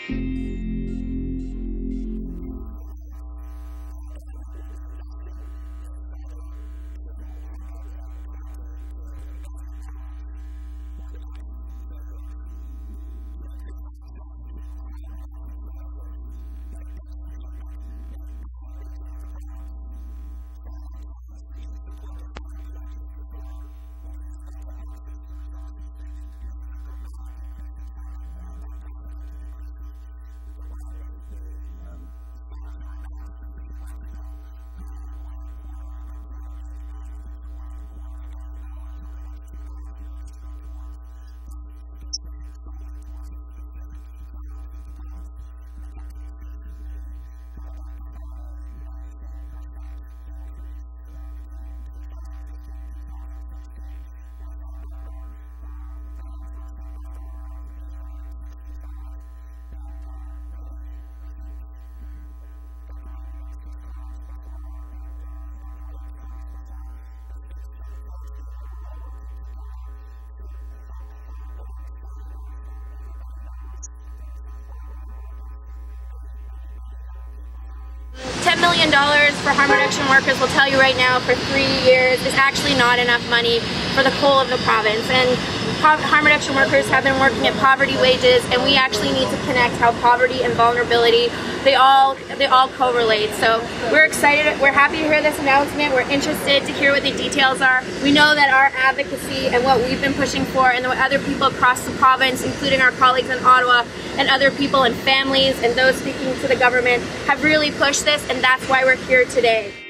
$10 million for harm reduction workers, will tell you right now, for 3 years is actually not enough money for the whole of the province. And harm reduction workers have been working at poverty wages, and we actually need to connect how poverty and vulnerability, they all correlate. So we're excited, we're happy to hear this announcement. We're interested to hear what the details are. We know that our advocacy and what we've been pushing for, and what other people across the province, including our colleagues in Ottawa and other people and families and those speaking to the government, have really pushed this, and that's why we're here today.